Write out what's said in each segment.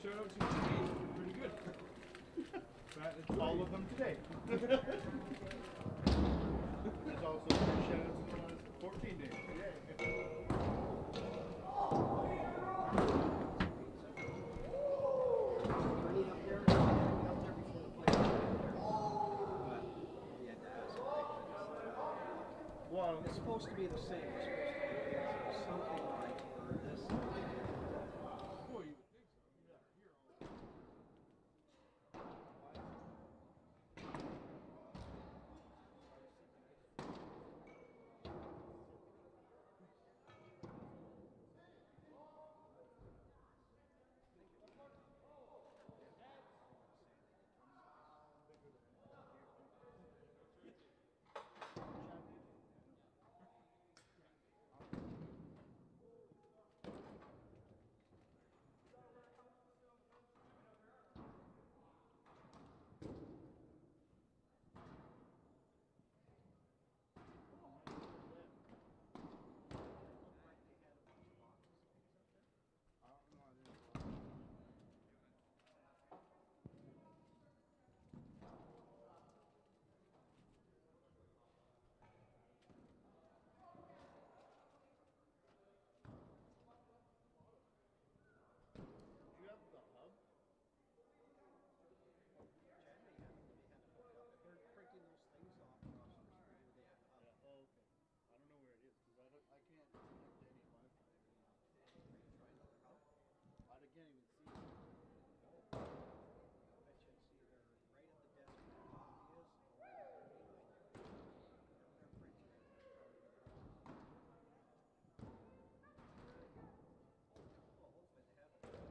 shout-outs you made were pretty good. It's all of them today. There's also shout-outs in the last 14 days. Yeah. Well, it's supposed to be the same. It's supposed to be something like this. Well, you would think so. Yeah, here all. I can't connect to any Wi-Fi. Try another hub. I can't even see it. I bet you it's either right at the desk where the coffee is or right behind there. They're printing it. Well, hopefully they have it.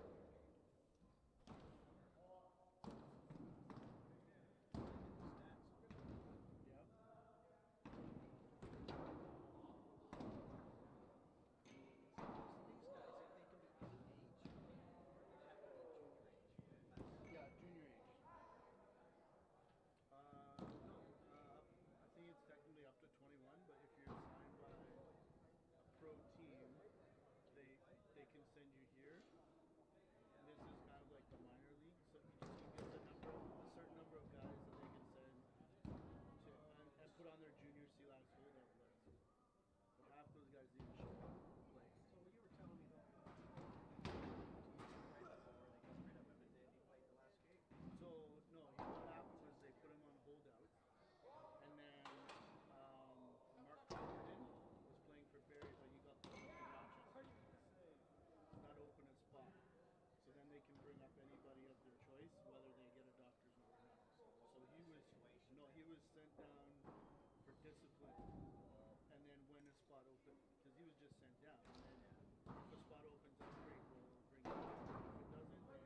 Technically up to 21, but if you're signed by a pro team, they can send you here. And this is kind of like the minor league, so each team gets a certain number of guys that they can send to and put on their junior C-Lax holdout list. But half those guys didn't show up to play. So what you were telling me though, right before they got rid of him and then he played the last game. So no, what happened was they put him on holdout, and then Mark Coverton was playing for Barrie, but he got pulled up to Rochester. Not open a spot. So then they can bring up anybody of their choice, whether they get a doctor's note or not. So he was sent down for discipline, and then when a spot opened, because he was just sent down, and then if a spot opens up, great, we'll bring him in. If it doesn't, then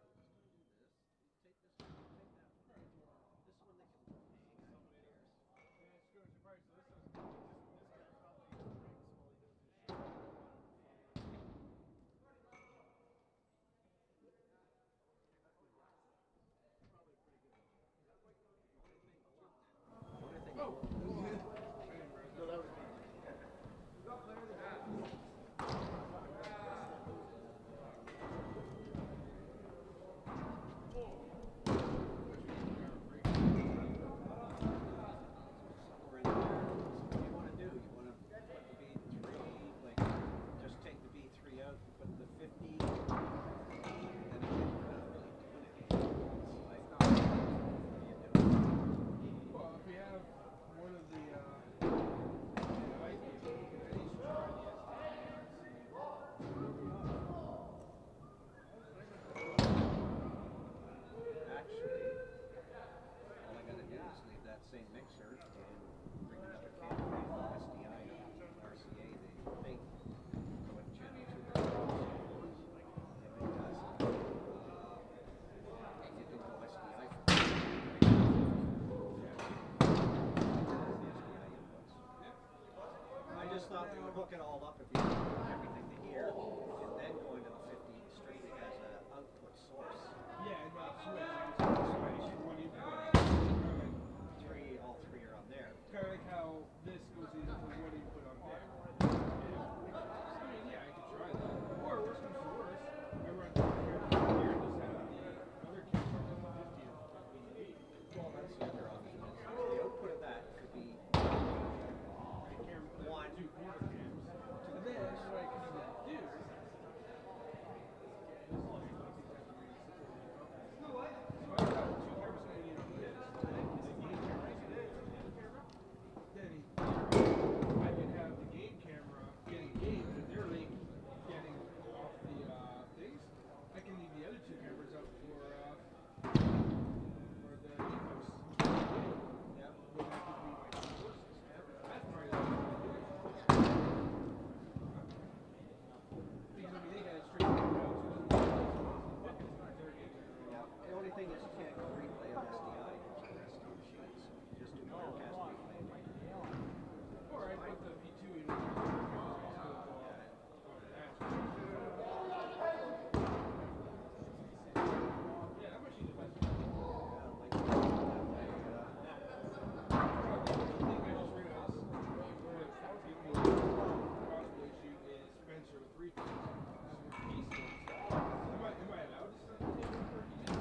This one they can hang, I don't care. free throws. Am I allowed to set the table for each?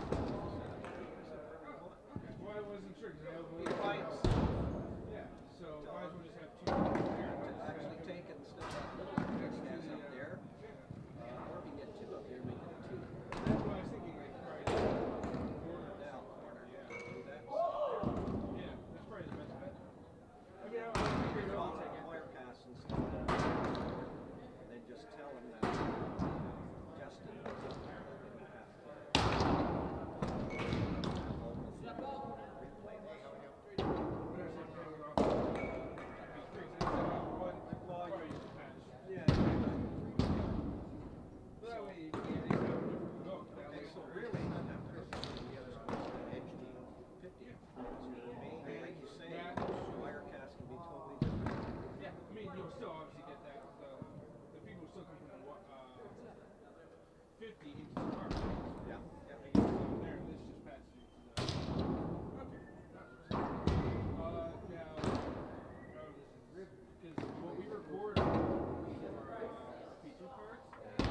Okay. Well, I wasn't sure because I have one. Yeah, so might as well just have two there. Actually take it instead of that little fixed gas up there. Or if you get two up there, make it a two. That's what I was thinking, like, probably corner. Down corner. Yeah. Do that. Yeah, that's probably the best bet. I mean, I'll figure it out. Wire pass and stuff. And then just tell him that Justin was up there. Yeah. That way, you can at least have a different look. That way, So really, the other edge team 50. Like you say, wire cast can be totally different. yeah, I mean, you'll still obviously get that. The people still come from 50 into the car. Yeah. There, this just passes you to the. Okay, that works. Now, because what we record for P2 cards, we do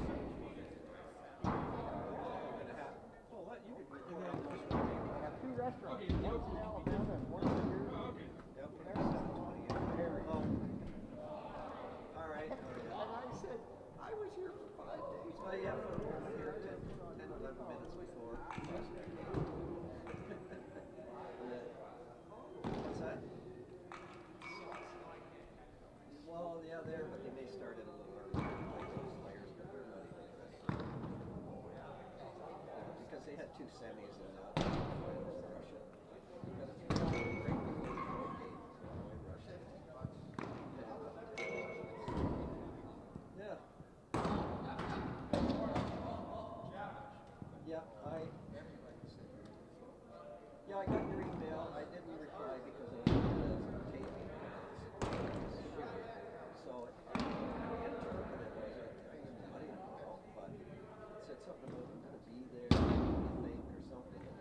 17. Oh, what? You could record on this I have two restaurants. Okay, One's in Alabama and one's in here. Oh, okay. Yep, there's 720. Oh. All right. And I said, I was here for 5 days. Well, yeah, for here 10, 11 minutes before. What's that? Well, yeah, there, but they may start it a little early. Those players, but they're not even ready. Because they had two semis in Russia. Yeah. Yeah, I got your email. I didn't reply because of the taping. So I interpreted it as I didn't know, but it said something about I'm going to be there, I think, or something.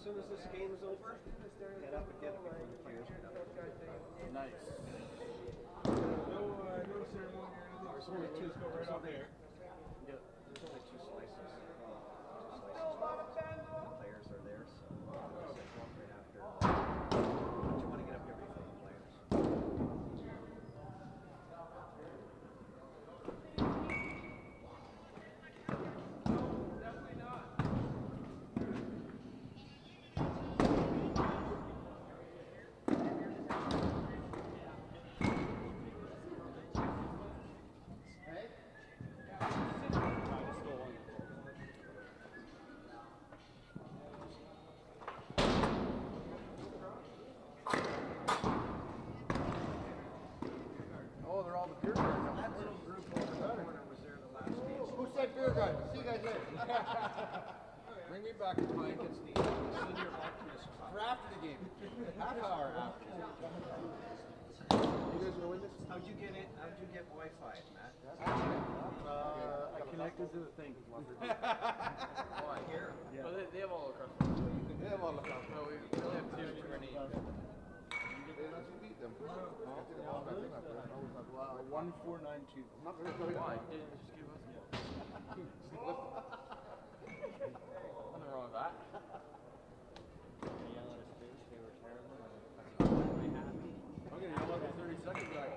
soon as this game's over, head up and get it before the players get up. Nice. No ceremony or anything. There's only two. Just go right off there. Yep. There's only 2 slices. The players are there, so we'll just walk right after. But you want to get up here before the players. Oh, they're all the beer guys. That little group over the corner was there the last game. Who said beer guys? See you guys later. Bring me back to mine. It's the senior optimist club. For after the game. Half hour after. You guys gonna win this? How'd you get it? How'd you get Wi-Fi, Matt? I connected to the thing. Oh, I hear. Yeah. Oh, they have all across. Yeah, well, look out. No, we only have 2 for any. Let's beat them. Wow, 1492. Why? Did it just give us? Nothing wrong with that. I'm gonna yell at the 30-second guy.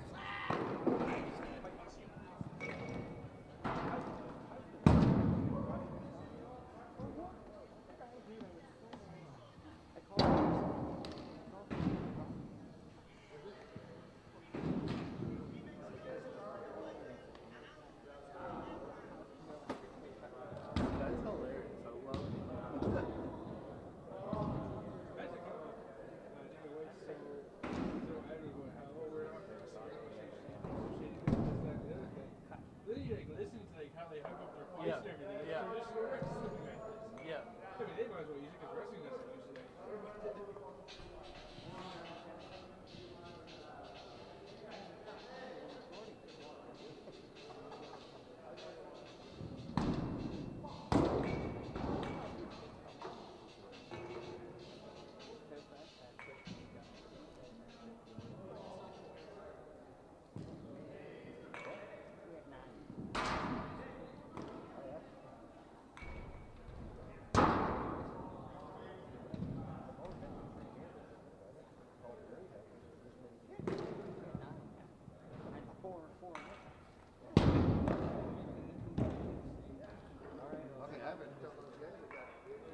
That's hilarious. I love it. Listen to like how they hug up their fights Yeah. and everything. Yeah. So just Yeah. I mean, they might as well use it because wrestling doesn't use it. Nothing happened until those guys got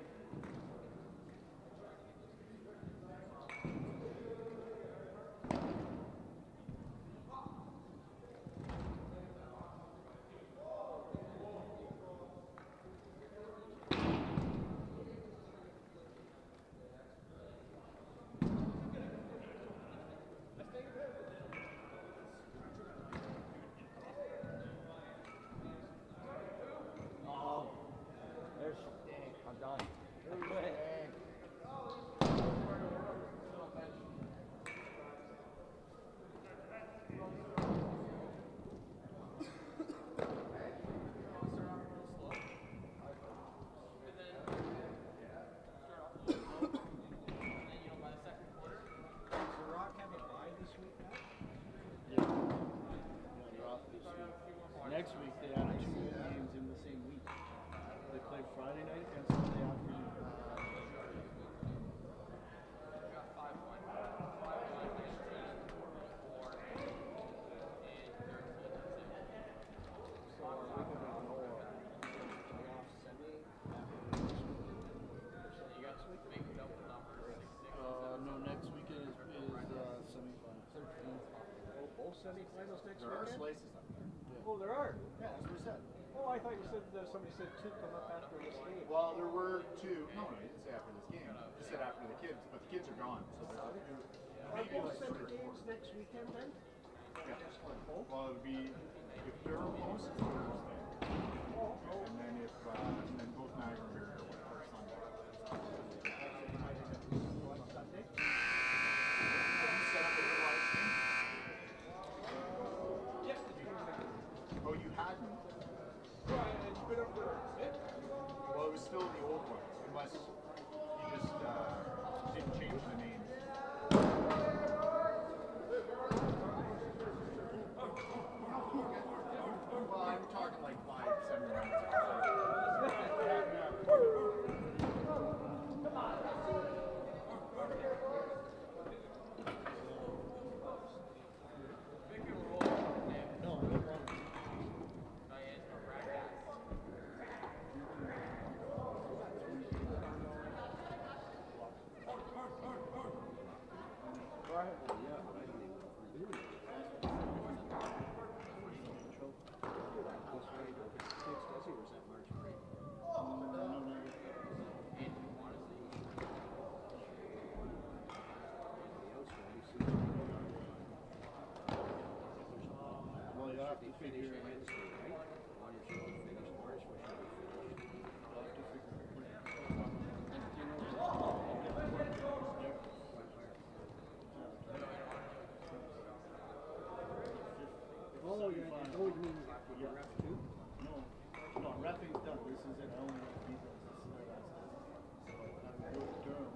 I'm done. Does The Rock have a bye this week, Matt? Yeah. They're off this week. Next week they have 2 games in the same week. They play Friday night and Sunday afternoon. No, next weekend is semifinals. Oh, both semifinals next There are weekend? slices up there. Oh, there are? Yeah, that's what we said. Oh, I thought you said somebody said 2 come up after this game. Well, there were 2. No, he didn't say after this game. He said after the kids, but the kids are gone. So Are maybe both like semi 3 or 4. games next weekend then? Yeah. Well, it would be if Durham hosts it's Thursday, and then if and then both Niagara and Barrier went for Sunday. On Sunday? Have you set up a little ice game? Oh, you hadn't? Well, it was still the old ones, unless you just No, reffing's done. This is it. I only ref details. This is their last time. So I would go to Durham.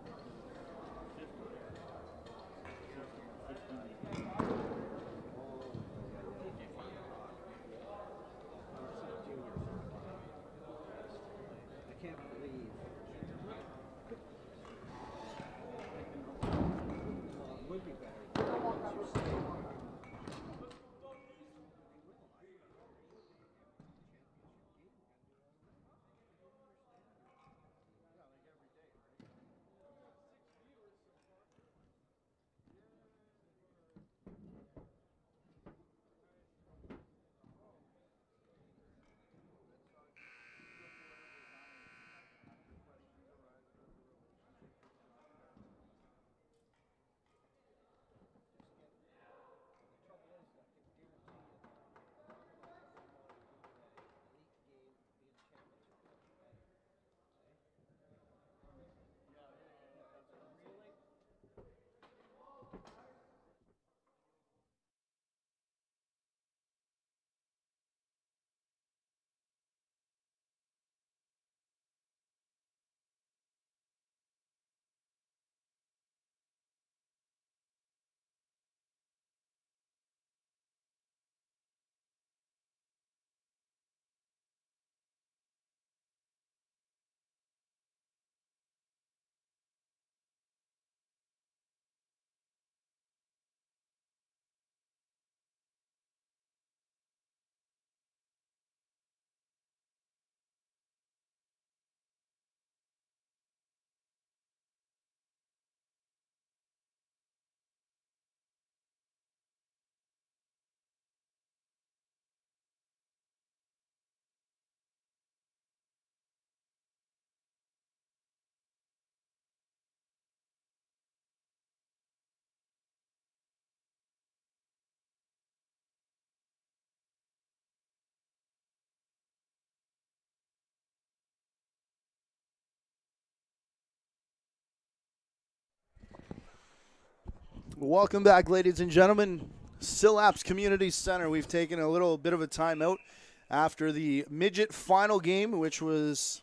50. I can't believe. It would be better. Welcome back, ladies and gentlemen. C-Lax Community Center. We've taken a little bit of a timeout after the midget final game, which was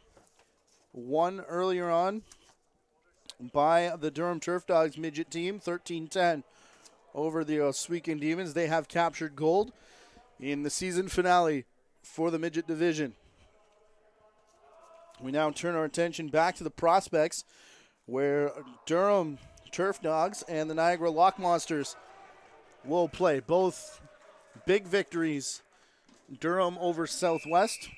won earlier on by the Durham Turfdogs midget team, 13-10 over the Oswego Demons. They have captured gold in the season finale for the midget division. We now turn our attention back to the prospects, where Durham Turfdogs and the Niagara Lock Monsters will play. Both big victories. Durham over Southwest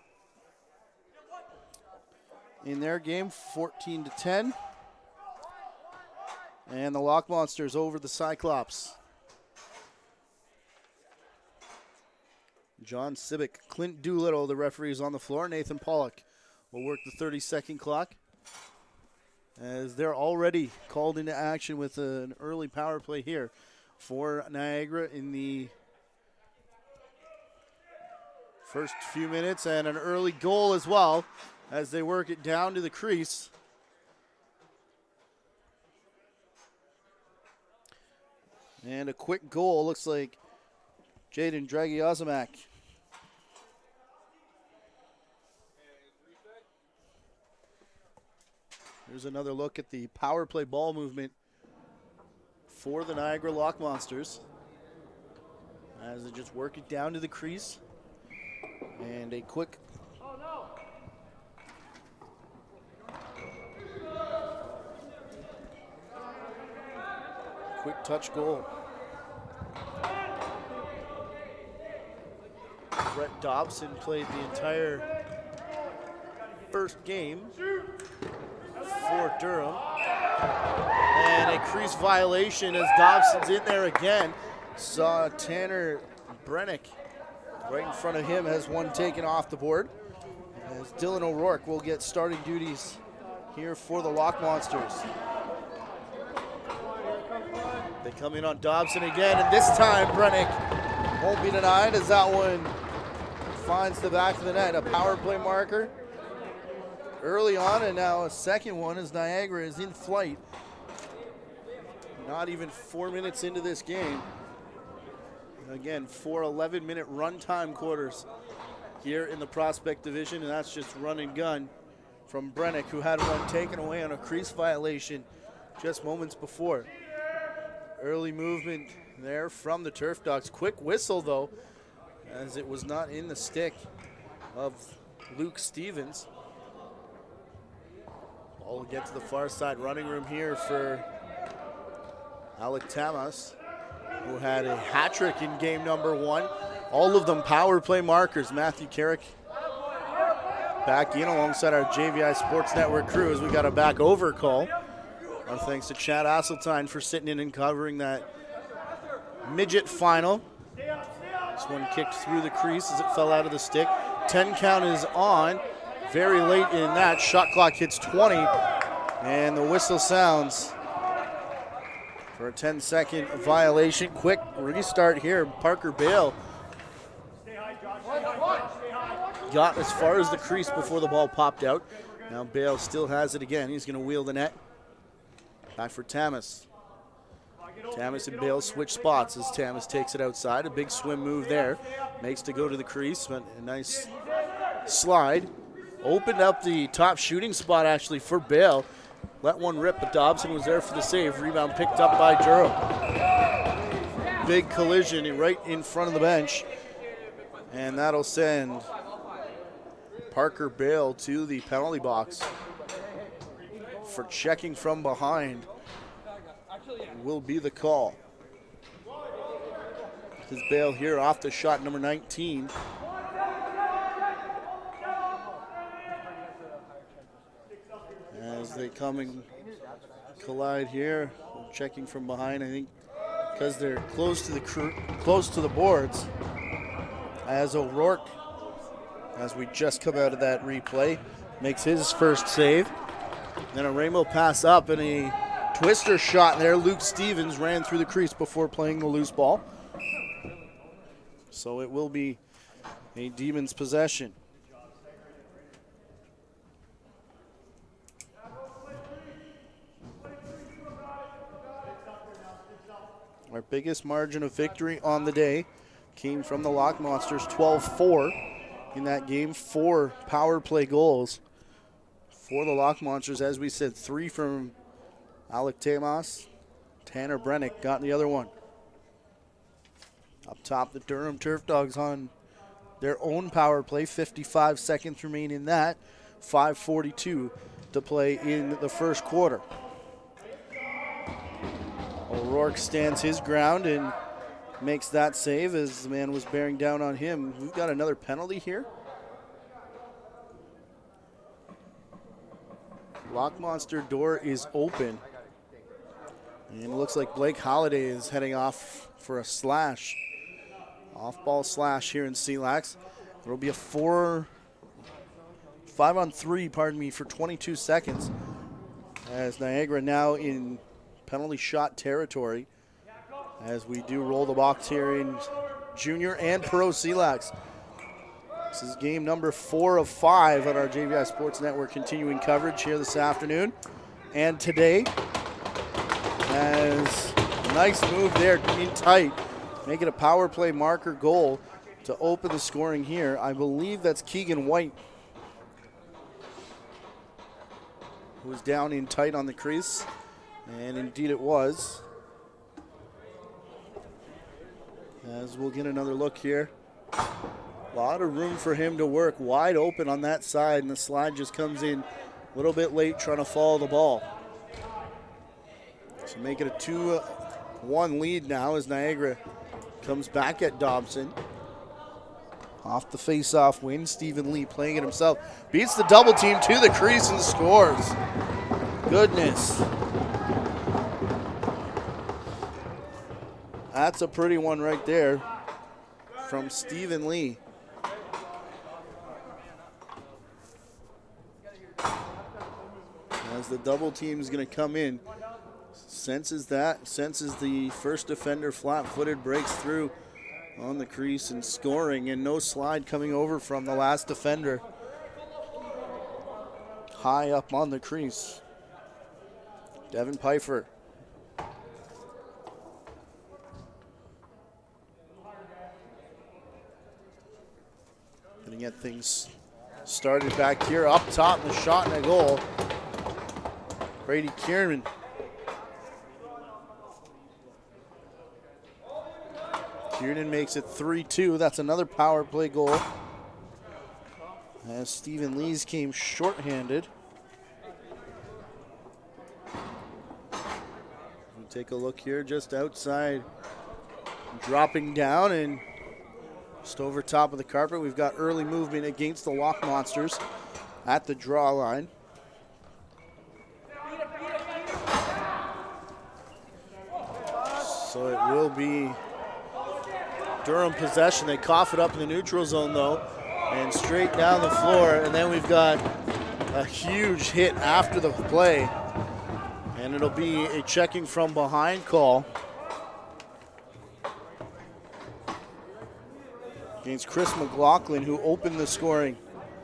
in their game, 14-10. And the Lock Monsters over the Cyclops. John Sibick, Clint Doolittle, the referees on the floor. Nathan Pollock will work the 30-second clock, as they're already called into action with an early power play here for Niagara in the first few minutes, and an early goal as well as they work it down to the crease. And a quick goal, looks like Jaden Dragiozamak. Here's another look at the power play ball movement for the Niagara Lock Monsters as they just work it down to the crease. And a quick touch goal. Brett Dobson played the entire first game for Durham. And a crease violation as Dobson's in there again. Saw Tanner Brennick right in front of him, has one taken off the board. As Dylan O'Rourke will get starting duties here for the Lock Monsters. They come in on Dobson again, and this time Brennick won't be denied as that one finds the back of the net. A power play marker early on, and now a second one as Niagara is in flight. Not even 4 minutes into this game. Again, 4 11-minute runtime quarters here in the Prospect Division, and that's just run and gun from Brennick, who had one taken away on a crease violation just moments before. Early movement there from the Turfdogs. Quick whistle, though, as it was not in the stick of Luke Stevens. Ball will get to the far side running room here for Alec Tamas, who had a hat trick in game number 1. All of them power play markers. Matthew Carrick back in alongside our JVI Sports Network crew as we got a back over call. Our thanks to Chad Asseltine for sitting in and covering that midget final. This one kicked through the crease as it fell out of the stick. 10 count is on. Very late in that. Shot clock hits 20, and the whistle sounds for a 10-second violation. Quick restart here. Parker Bale got as far as the crease before the ball popped out. Now Bale still has it again. He's going to wheel the net. Back for Tamas. Tamas and Bale switch spots as Tamas takes it outside. A big swim move there. Makes to go to the crease, but a nice slide. Opened up the top shooting spot actually for Bale. Let one rip, but Dobson was there for the save. Rebound picked up by Durham. Big collision right in front of the bench. And that'll send Parker Bale to the penalty box for checking from behind. Will be the call. This is Bale here off the shot, number 19. As they come and collide here, checking from behind, I think because they're close to the boards. As O'Rourke, as we just come out of that replay, makes his first save. Then a rainbow pass up and a twister shot there. Luke Stevens ran through the crease before playing the loose ball. So it will be a Demons possession. Our biggest margin of victory on the day came from the Lock Monsters, 12-4 in that game. 4 power play goals for the Lock Monsters. As we said, 3 from Alec Tamas. Tanner Brennick got the other one. Up top, the Durham Turfdogs on their own power play. 55 seconds remain in that. 5:42 to play in the first quarter. O'Rourke stands his ground and makes that save as the man was bearing down on him. We've got another penalty here. Lock Monster door is open. And it looks like Blake Holiday is heading off for a slash. Off-ball slash here in C-Lax. There will be a 5-on-3, for 22 seconds. As Niagara now in penalty shot territory. As we do roll the box here in junior and pro C-Lax. This is game number 4 of 5 on our JVI Sports Network continuing coverage here this afternoon and today. As nice move there in tight, make it a power play marker goal to open the scoring here. I believe that's Keegan White, who was down in tight on the crease, and indeed it was. As we'll get another look here A lot of room for him to work, wide open on that side, and the slide just comes in a little bit late trying to follow the ball. So make it a 2-1 lead now as Niagara comes back at Dobson. Off the face-off win, Stephen Lee playing it himself. Beats the double team to the crease and scores. Goodness. That's a pretty one right there from Stephen Lee. As the double team is going to come in, senses the first defender flat-footed, breaks through on the crease and scoring, and no slide coming over from the last defender. High up on the crease. Devin Pfeiffer. Gonna get things started back here. Up top, and the shot and a goal. Brady Kiernan. Kiernan makes it 3-2. That's another power play goal. As Stephen Lees came shorthanded. We'll take a look here just outside. Dropping down and just over top of the carpet. We've got early movement against the Lock Monsters at the draw line. So it will be Durham possession. They cough it up in the neutral zone though, and straight down the floor. And then we've got a huge hit after the play, and it'll be a checking from behind call against Chris McLaughlin, who opened the scoring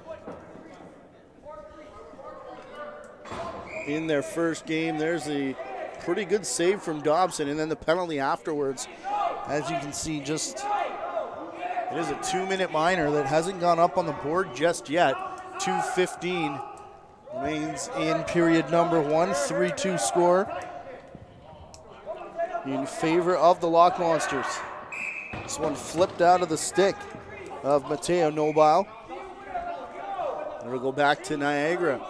in their first game. There's a pretty good save from Dobson, and then the penalty afterwards. As you can see, it is a 2-minute minor that hasn't gone up on the board just yet. 2:15 remains in period number 1, 3-2 score in favor of the Lock Monsters. This one flipped out of the stick of Mateo Nobile. It'll go back to Niagara.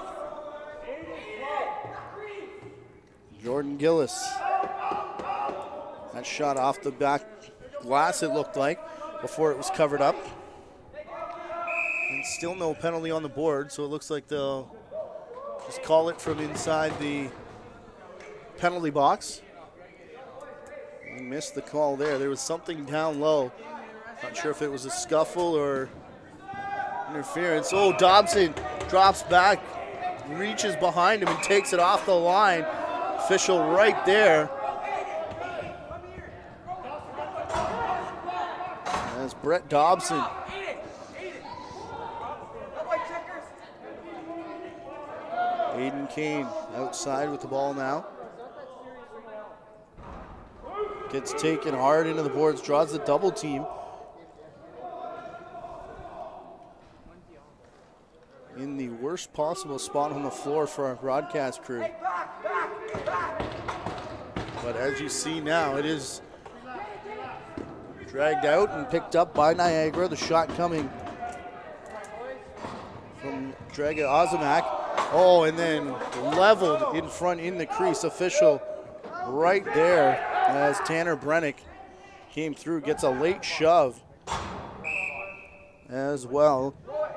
Jordan Gillis. That shot off the back glass, it looked like, before it was covered up. And still no penalty on the board, so it looks like they'll just call it from inside the penalty box. We missed the call there. There was something down low. Not sure if it was a scuffle or interference. Oh, Dobson drops back, reaches behind him and takes it off the line. Official right there. As Brett Dobson. Aiden Kane outside with the ball now. Gets taken hard into the boards, draws the double team. In the worst possible spot on the floor for our broadcast crew. But as you see now, it is dragged out and picked up by Niagara. The shot coming from Draga Ozimak. Oh, and then leveled in front in the crease. Official right there as Tanner Brennick came through, gets a late shove as well.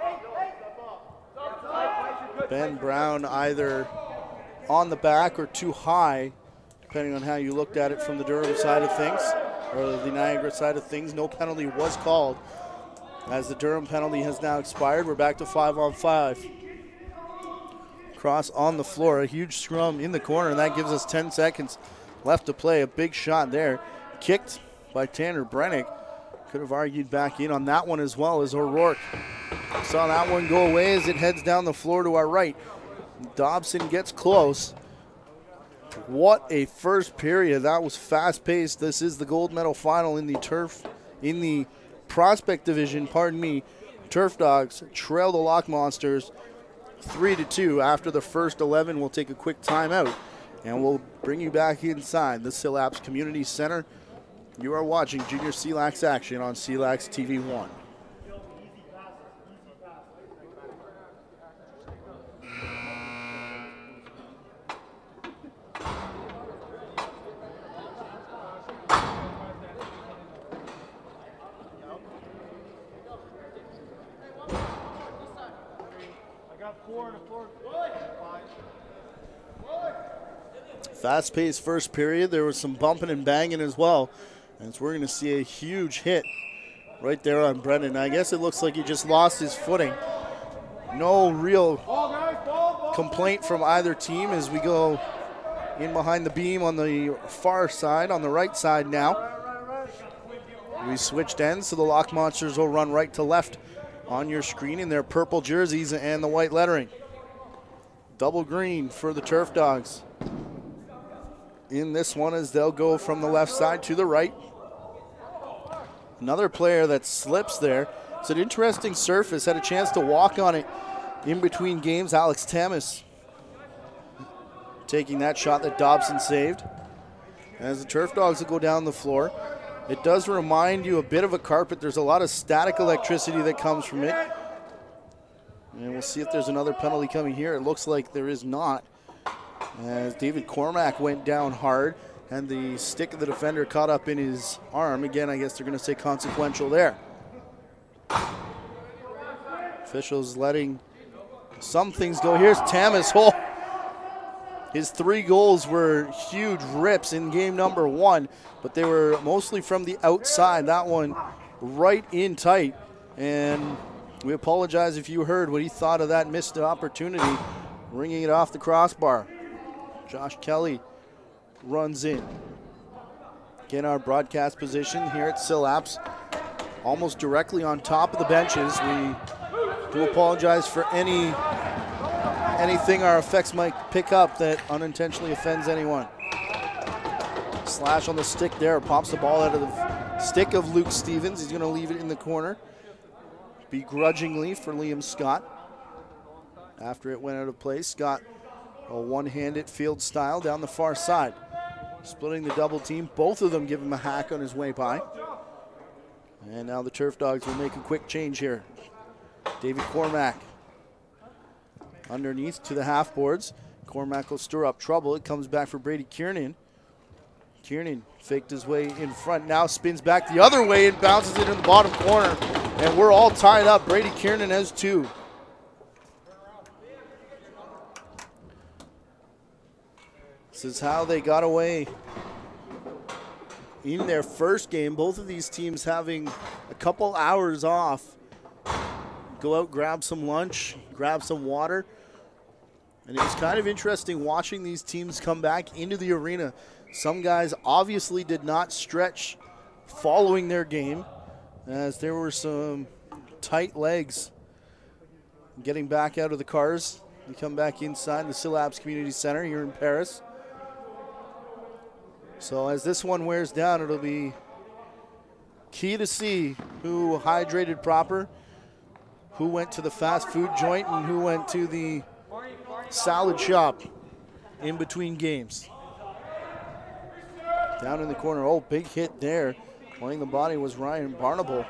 Ben Brown either on the back or too high, depending on how you looked at it from the Durham side of things, or the Niagara side of things. No penalty was called, as the Durham penalty has now expired. We're back to 5-on-5. Cross on the floor, a huge scrum in the corner, and that gives us 10 seconds left to play. A big shot there, kicked by Tanner Brennick. Could have argued back in on that one as well as O'Rourke. Saw that one go away as it heads down the floor to our right. Dobson gets close. What a first period. That was fast-paced. This is the gold medal final in the prospect division, Turf Dogs trail the Lock Monsters 3-2 after the first 11. We'll take a quick timeout and we'll bring you back inside the C-Lax Community Center. You are watching Junior C-Lax action on C-Lax TV 1. Fast-paced first period. There was some bumping and banging as well. And so we're going to see a huge hit right there on Brendan. I guess it looks like he just lost his footing. No real complaint from either team as we go in behind the beam on the far side, on the right side now. We switched ends, so the Lock Monsters will run right to left on your screen in their purple jerseys and the white lettering. Double green for the Turf Dogs in this one as they'll go from the left side to the right. Another player that slips there. It's an interesting surface. Had a chance to walk on it in between games. Alex Tamas taking that shot that Dobson saved. As the Turf Dogs will go down the floor. It does remind you a bit of a carpet. There's a lot of static electricity that comes from it. And we'll see if there's another penalty coming here. It looks like there is not. As David Cormack went down hard and the stick of the defender caught up in his arm. Again, I guess they're going to say consequential there. Officials letting some things go. Here's Tamas. Oh, his 3 goals were huge rips in game number 1, but they were mostly from the outside. That one right in tight. And we apologize if you heard what he thought of that missed opportunity, ringing it off the crossbar. Josh Kelly runs in. Again, our broadcast position here at C-Lax, almost directly on top of the benches. We do apologize for anything our effects might pick up that unintentionally offends anyone. Slash on the stick there, pops the ball out of the stick of Luke Stevens. He's going to leave it in the corner, begrudgingly for Liam Scott. After it went out of play, Scott a one-handed field style down the far side. Splitting the double team. Both of them give him a hack on his way by. And now the Turf Dogs will make a quick change here. David Cormack underneath to the half boards. Cormack will stir up trouble. It comes back for Brady Kiernan. Kiernan faked his way in front. Now spins back the other way and bounces it in the bottom corner. And we're all tied up. Brady Kiernan has 2. This is how they got away in their first game. Both of these teams having a couple hours off. Go out, grab some lunch, grab some water. And it was kind of interesting watching these teams come back into the arena. Some guys obviously did not stretch following their game, as there were some tight legs getting back out of the cars. They come back inside the C-Lax Community Center here in Paris. So as this one wears down, it'll be key to see who hydrated proper, who went to the fast food joint, and who went to the salad shop in between games. Down in the corner, oh, big hit there. Playing the body was Ryan Barnable.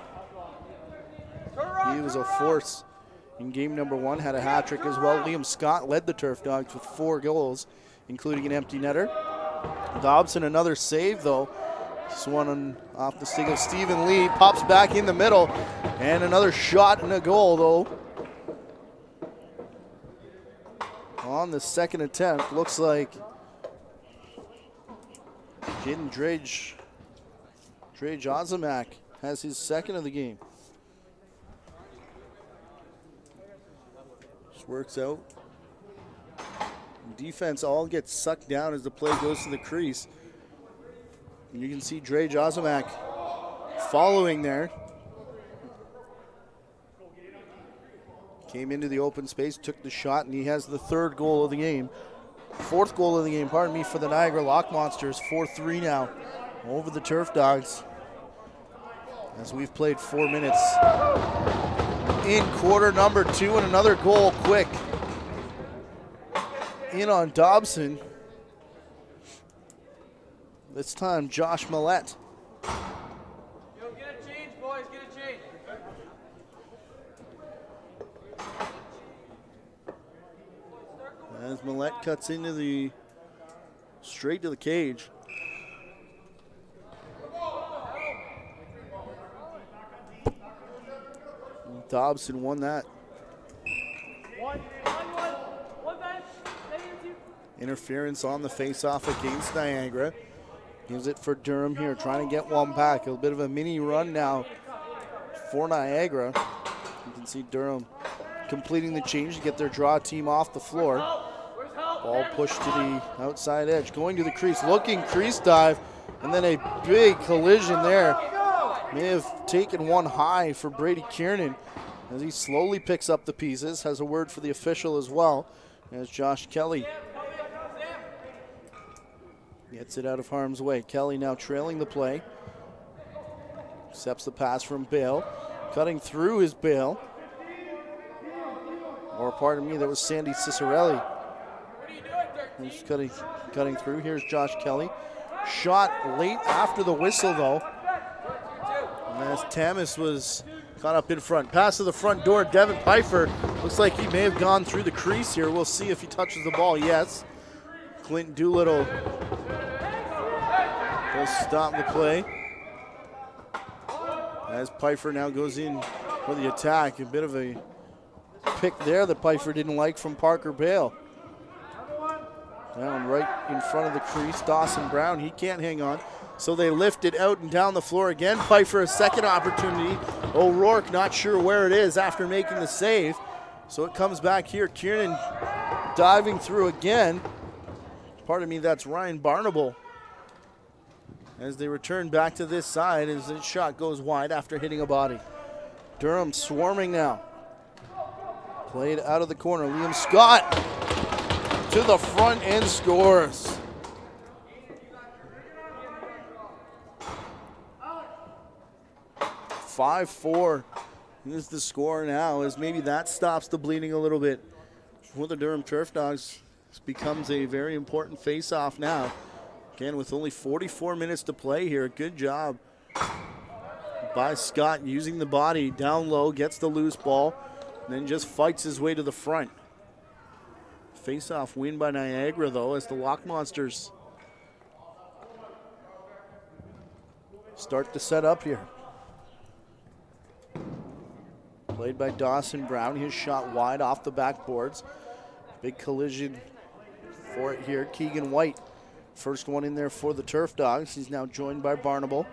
He was a force in game number 1, had a hat trick as well. Liam Scott led the Turf Dogs with 4 goals, including an empty netter. Dobson, another save though. This one off the stick of Stephen Lee, pops back in the middle, and another shot and a goal though. On the second attempt, looks like Jaden Drage Ozimak has his second of the game. Just works out. Defense all gets sucked down as the play goes to the crease. And you can see Drage Ozimak following there. Came into the open space, took the shot, and he has the 3rd goal of the game. 4th goal of the game, pardon me, for the Niagara Lock Monsters. 4-3 now over the Turf Dogs, as we've played 4 minutes in quarter number 2, and another goal quick in on Dobson. This time, Josh Millette. Yo, get a change, boys, get a change. As Millette cuts into the, straight to the cage. Dobson won that. Interference on the face-off against Niagara. Gives it for Durham here, trying to get one back. A bit of a mini run now for Niagara. You can see Durham completing the change to get their draw team off the floor. Ball pushed to the outside edge, going to the crease, looking crease dive, and then a big collision there. May have taken one high for Brady Kiernan as he slowly picks up the pieces. Has a word for the official as well, as Josh Kelly gets it out of harm's way. Kelly now trailing the play. Accepts the pass from Bale. Cutting through is Bale. Or pardon me, that was Sandy Cicerelli. He's cutting through. Here's Josh Kelly. Shot late after the whistle though. And as Tamas was caught up in front. Pass to the front door. Devin Pfeiffer looks like he may have gone through the crease here. We'll see if he touches the ball. Yes. Clint Doolittle will stop the play. As Pfeiffer now goes in for the attack. A bit of a pick there that Pfeiffer didn't like from Parker Bale. Down right in front of the crease. Dawson Brown, he can't hang on. So they lift it out and down the floor again. Pfeiffer a second opportunity. O'Rourke not sure where it is after making the save. So it comes back here. Kiernan diving through again. Pardon me, that's Ryan Barnable. As they return back to this side as the shot goes wide after hitting a body. Durham swarming now. Played out of the corner. Liam Scott to the front and scores. .54 is the score now, as maybe that stops the bleeding a little bit for the Durham Turfdogs. This becomes a very important face-off now. Again, with only 44 minutes to play here. Good job by Scott using the body down low, gets the loose ball, and then just fights his way to the front. Face-off win by Niagara, though, as the Lock Monsters start to set up here. Played by Dawson Brown. His shot wide off the backboards. Big collision for it here. Keegan White, first one in there for the Turfdogs. He's now joined by Barnable.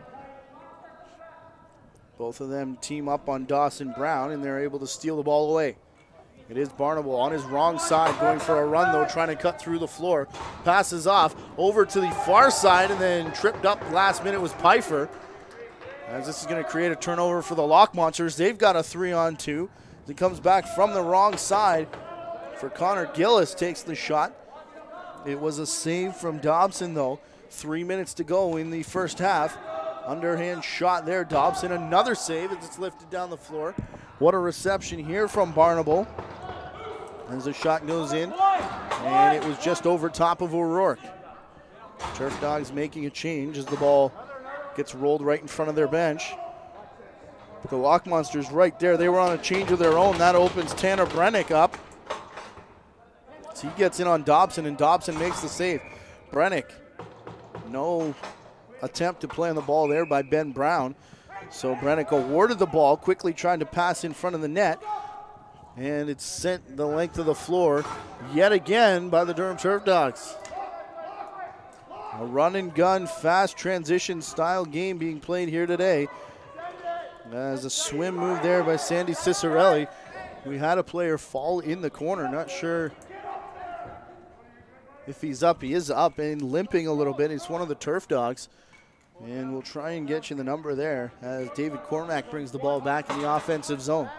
Both of them team up on Dawson Brown, and they're able to steal the ball away. It is Barnable on his wrong side, going for a run, though, trying to cut through the floor. Passes off over to the far side, and then tripped up last minute was Pfeiffer. As this is going to create a turnover for the Lock Monsters. They've got a 3-on-2. As it comes back from the wrong side for Connor Gillis, takes the shot. It was a save from Dobson, though. 3 minutes to go in the first half. Underhand shot there. Dobson, another save as it's lifted down the floor. What a reception here from Barnable. As the shot goes in, and it was just over top of O'Rourke. Turfdogs making a change as the ball gets rolled right in front of their bench. The Lock Monsters right there. They were on a change of their own. That opens Tanner Brennick up. So he gets in on Dobson, and Dobson makes the save. Brennick, no attempt to play on the ball there by Ben Brown. So Brennick awarded the ball, quickly trying to pass in front of the net. And it's sent the length of the floor yet again by the Durham Turfdogs. A run and gun, fast transition style game being played here today. As a swim move there by Sandy Cicerelli. We had a player fall in the corner. Not sure if he's up. He is up and limping a little bit. It's one of the Turfdogs. And we'll try and get you the number there as David Cormack brings the ball back in the offensive zone.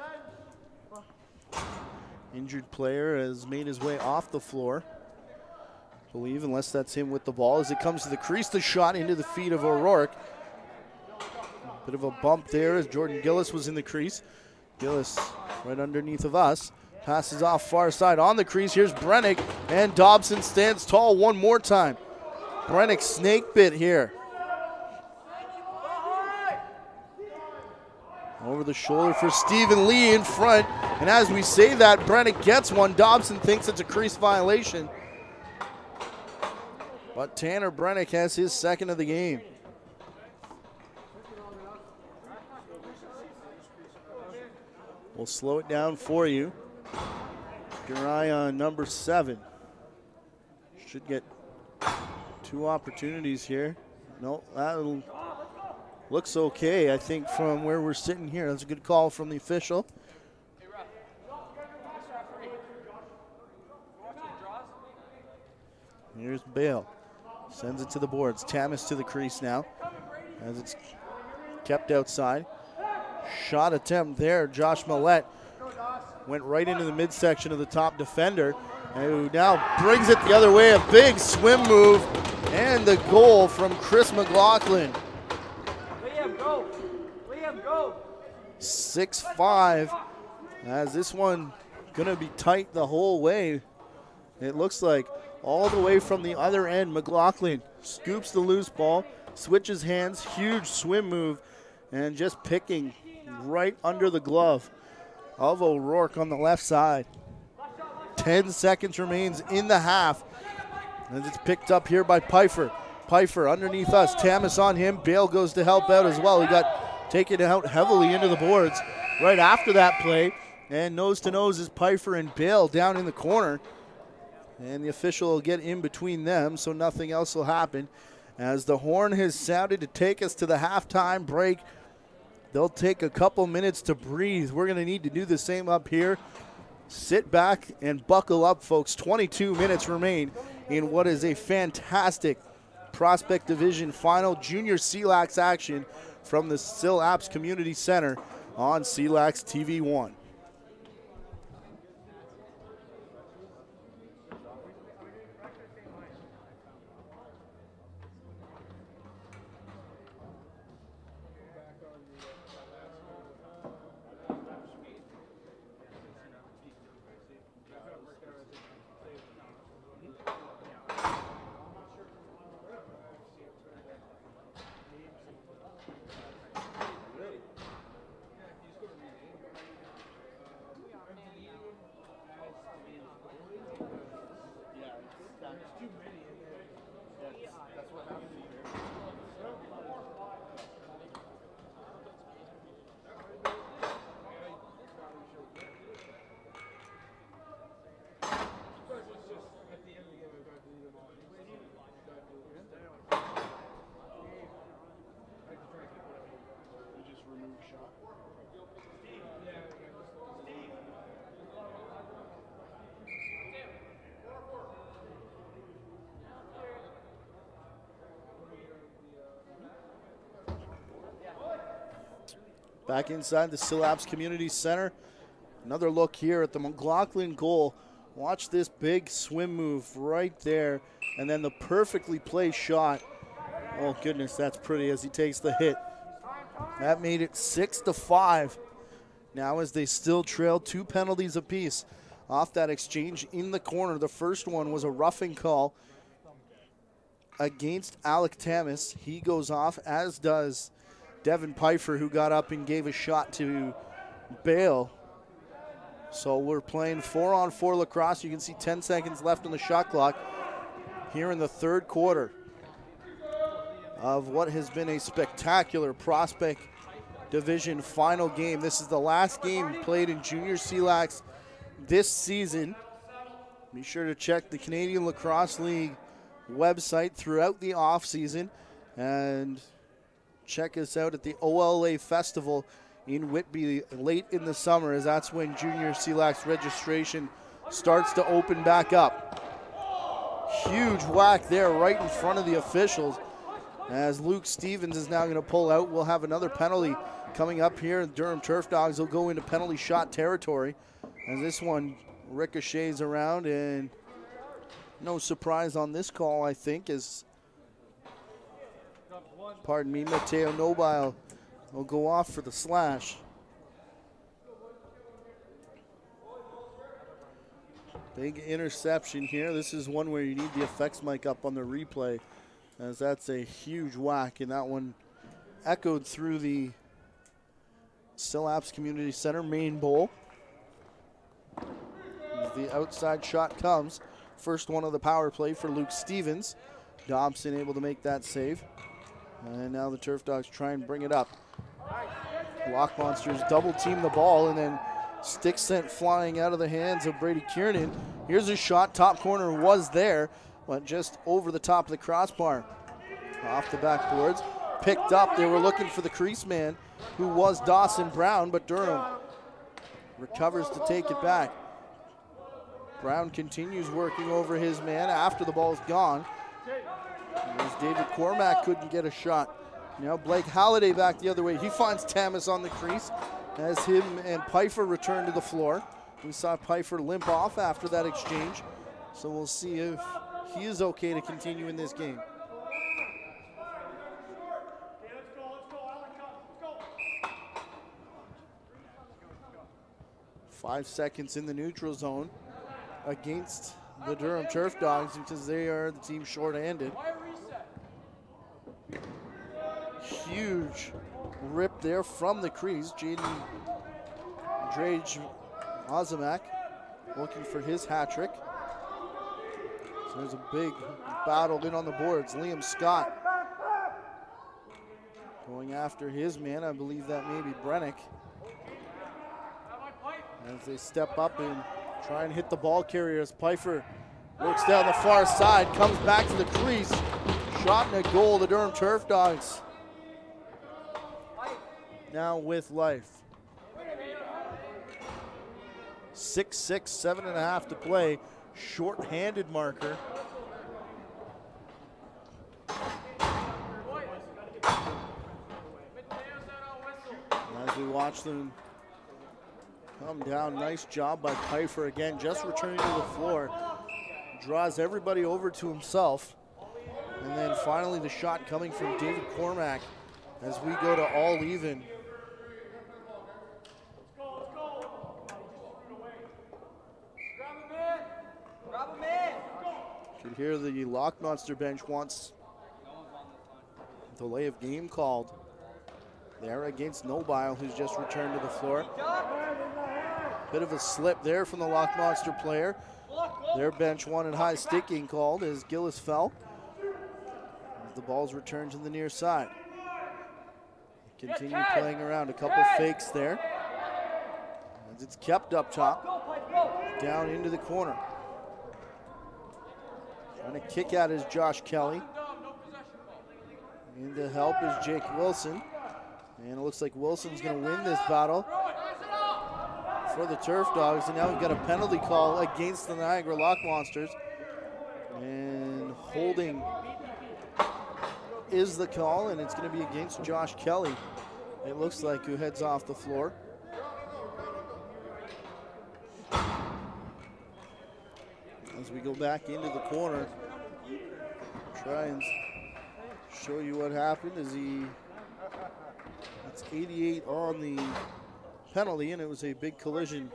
Injured player has made his way off the floor, I believe, unless that's him with the ball. As it comes to the crease, the shot into the feet of O'Rourke. Bit of a bump there as Jordan Gillis was in the crease. Gillis right underneath of us. Passes off far side on the crease. Here's Brennick, and Dobson stands tall one more time. Brennick snake bit here. Over the shoulder for Stephen Lee in front. And as we say that, Brennick gets one. Dobson thinks it's a crease violation. But Tanner Brennick has his second of the game. We'll slow it down for you. Keep your eye on number 7. Should get 2 opportunities here. No, that looks okay, I think, from where we're sitting here. That's a good call from the official. Here's Bale. Sends it to the boards. Tamas to the crease now as it's kept outside. Shot attempt there. Josh Millette went right into the midsection of the top defender, who now brings it the other way. A big swim move and the goal from Chris McLaughlin. Liam, go. Liam, go. 6-5 as this one gonna be tight the whole way. It looks like all the way from the other end. McLaughlin scoops the loose ball, switches hands, huge swim move, and just picking right under the glove of O'Rourke on the left side. 10 seconds remains in the half as it's picked up here by Pfeiffer. Pfeiffer underneath us, Tamas on him. Bale goes to help out as well. He got taken out heavily into the boards right after that play, and nose to nose is Pfeiffer and Bale down in the corner. And the official will get in between them, so nothing else will happen. As the horn has sounded to take us to the halftime break, they'll take a couple minutes to breathe. We're going to need to do the same up here. Sit back and buckle up, folks. 22 minutes remain in what is a fantastic Prospect Division final junior C-Lax action from the CLAX Community Center on CLAX TV 1. Back inside the CLAX Community Center. Another look here at the McLaughlin goal. Watch this big swim move right there, and then the perfectly placed shot. Oh goodness, that's pretty as he takes the hit. That made it 6-5. Now as they still trail 2 penalties apiece off that exchange in the corner. The first one was a roughing call against Alec Tamas. He goes off, as does Devin Pfeiffer, who got up and gave a shot to Bale. So we're playing 4-on-4 lacrosse. You can see 10 seconds left on the shot clock here in the third quarter of what has been a spectacular Prospect Division final game. This is the last game played in Junior C-Lax this season. Be sure to check the Canadian Lacrosse League website throughout the off season, and check us out at the OLA Festival in Whitby late in the summer, as that's when Junior C-Lax registration starts to open back up. Huge whack there right in front of the officials as Luke Stevens is now going to pull out. We'll have another penalty coming up here. Durham Turfdogs will go into penalty shot territory as this one ricochets around, and no surprise on this call, I think, is Mateo Nobile will go off for the slash. Big interception here. This is one where you need the effects mic up on the replay, as that's a huge whack, and that one echoed through the CLAX Community Center main bowl. As the outside shot comes. First one of the power play for Luke Stevens. Dobson able to make that save. And now the Turf Dogs try and bring it up. Lock Monsters double team the ball, and then stick sent flying out of the hands of Brady Kiernan. Here's a shot, top corner was there. but just over the top of the crossbar. Off the backboards, picked up. They were looking for the crease man, who was Dawson Brown, but Durham recovers to take it back. Brown continues working over his man after the ball's gone. As David Cormack couldn't get a shot. Now Blake Halliday back the other way. He finds Tamas on the crease as him and Pfeiffer return to the floor. We saw Pfeiffer limp off after that exchange, so we'll see if he is okay to continue in this game. 5 seconds in the neutral zone against the Durham Turfdogs because they are the team short-handed. Huge rip there from the crease. Jaden Drage Ozamak looking for his hat trick. So there's a big battle in on the boards. Liam Scott going after his man. I believe that may be Brennick. As they step up and try and hit the ball carrier as Pfeiffer works down the far side, comes back to the crease. Shot and a goal, the Durham Turfdogs now with life. 6-6, 7.5 to play. Short-handed marker. As we watch them come down, nice job by Pfeiffer again, just returning to the floor. Draws everybody over to himself. And then finally the shot coming from David Cormack as we go to all even. You can hear the Lock Monster bench wants delay of game called there against Nobile, who's just returned to the floor. Bit of a slip there from the Lock Monster player. Their bench wanted high sticking called as Gillis fell. As the ball's returned to the near side. Continue playing around, a couple fakes there. As it's kept up top, down into the corner. Trying to kick out is Josh Kelly. In to help is Jake Wilson. And it looks like Wilson's going to win this battle for the Turfdogs. And now we've got a penalty call against the Niagara Lock Monsters. And holding is the call, and it's going to be against Josh Kelly, it looks like, who heads off the floor. As we go back into the corner, try and show you what happened as that's 88 on the penalty, and it was a big collision.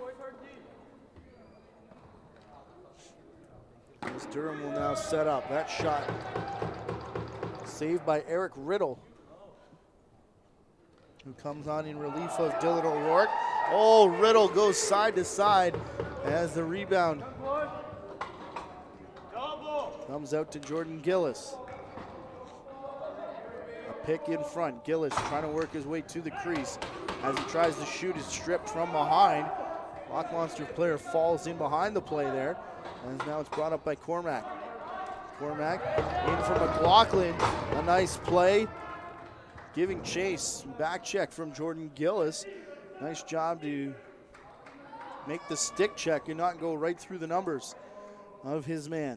As Durham will now set up. That shot saved by Eric Riddle, who comes on in relief of Dylan O'Rourke. Oh, Riddle goes side to side as the rebound comes out to Jordan Gillis. A pick in front. Gillis trying to work his way to the crease. As he tries to shoot, is stripped from behind. Lock Monster player falls in behind the play there. And now it's brought up by Cormack. Cormack in for McLaughlin. A nice play. Giving chase. Back check from Jordan Gillis. Nice job to make the stick check and not go right through the numbers of his man.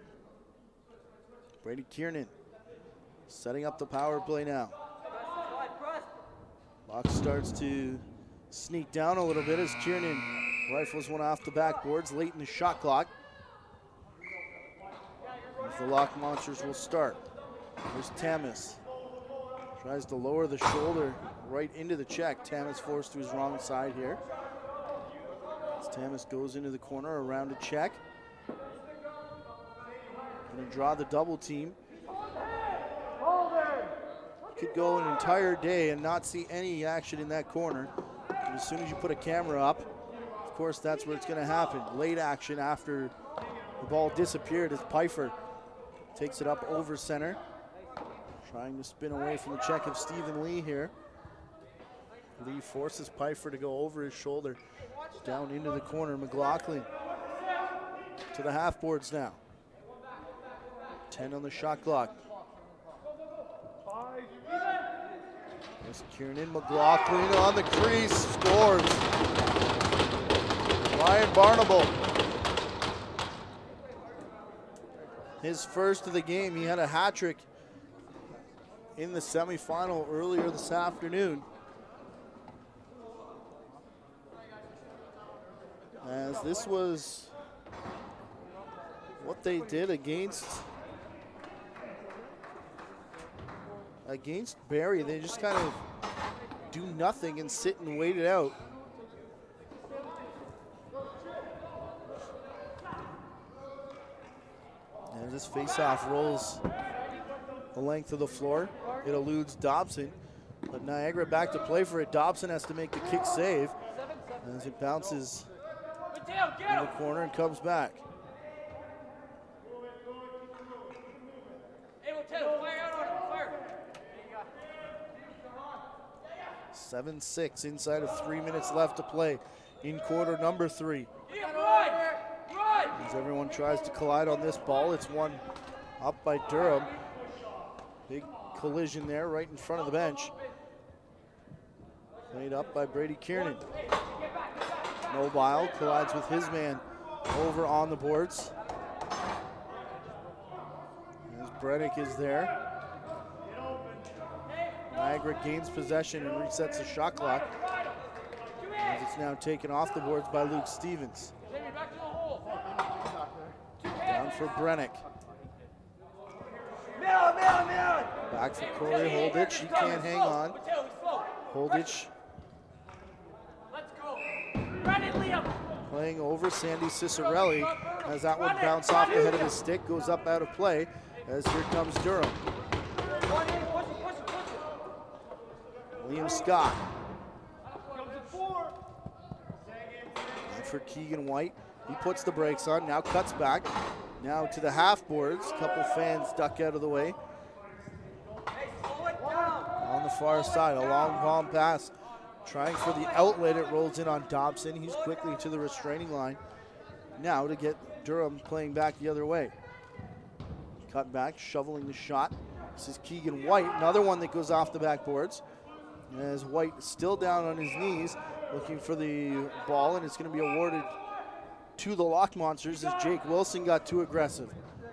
Brady Kiernan setting up the power play now. Lock starts to sneak down a little bit as Kiernan rifles one off the backboards late in the shot clock. As the Lock Monsters will start. There's Tamas. Tries to lower the shoulder right into the check. Tamas forced to his wrong side here. As Tamas goes into the corner around a check. Going to draw the double team. Could go an entire day and not see any action in that corner. And as soon as you put a camera up, of course, that's where it's going to happen. Late action after the ball disappeared as Pfeiffer takes it up over center. Trying to spin away from the check of Stephen Lee here. Lee forces Pfeiffer to go over his shoulder. Down into the corner. McLaughlin to the half boards now. 10 on the shot clock. There's Kieran McLaughlin on the crease, scores. Ryan Barnable. His first of the game. He had a hat trick in the semifinal earlier this afternoon. As this was what they did against Barrie. They just kind of do nothing and sit and wait it out. As this face-off rolls the length of the floor, it eludes Dobson. But Niagara back to play for it. Dobson has to make the kick save as it bounces in the corner and comes back. 7-6 inside of 3 minutes left to play in quarter number 3. As everyone tries to collide on this ball, it's one up by Durham. Big collision there right in front of the bench. Played up by Brady Kiernan. Nobile collides with his man over on the boards. As Brennick is there. Niagara gains possession and resets the shot clock. As it's now taken off the boards by Luke Stevens. Down for Brennick. Back for Corey Holditch. He can't hang on. Holditch playing over Sandy Cicerelli as that one bounced off the head of his stick, goes up out of play as here comes Durham. Liam Scott. And for Keegan White, he puts the brakes on, now cuts back. Now to the half boards, couple fans duck out of the way. On the far side, a long palm pass. Trying for the outlet, it rolls in on Dobson. He's quickly to the restraining line. Now to get Durham playing back the other way. Cut back, shoveling the shot. This is Keegan White, another one that goes off the backboards. As White still down on his knees, looking for the ball, and it's going to be awarded to the Lock Monsters as Jake Wilson got too aggressive.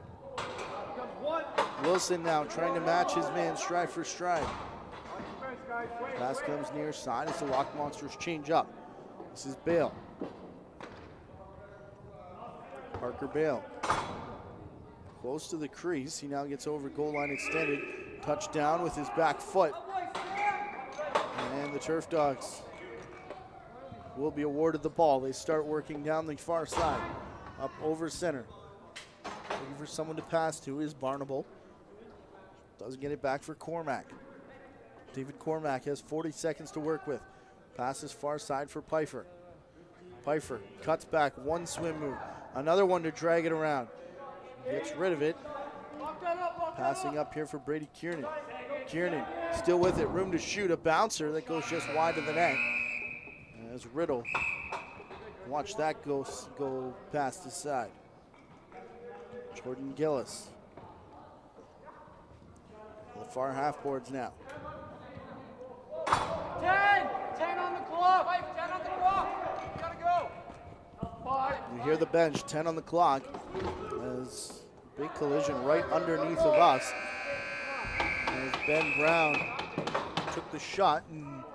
Wilson now trying to match his man stride for stride. Pass comes near side as the Lock Monsters change up. This is Bale. Parker Bale. Close to the crease. He now gets over goal line extended. Touchdown with his back foot. And the Turf Dogs will be awarded the ball. They start working down the far side, up over center. Looking for someone to pass to is Barnable. Doesn't get it back for Cormack. David Cormack has 40 seconds to work with. Passes far side for Pfeiffer. Pfeiffer cuts back, one swim move. Another one to drag it around. Gets rid of it. Passing up here for Brady Kiernan. Kiernan still with it, room to shoot, a bouncer that goes just wide of the net. As Riddle, watch that go past his side. Jordan Gillis. The far half boards now. 10 on the clock. 10 on the clock. Gotta go. You hear the bench, 10 on the clock. As big collision right underneath of us. As Ben Brown took the shot and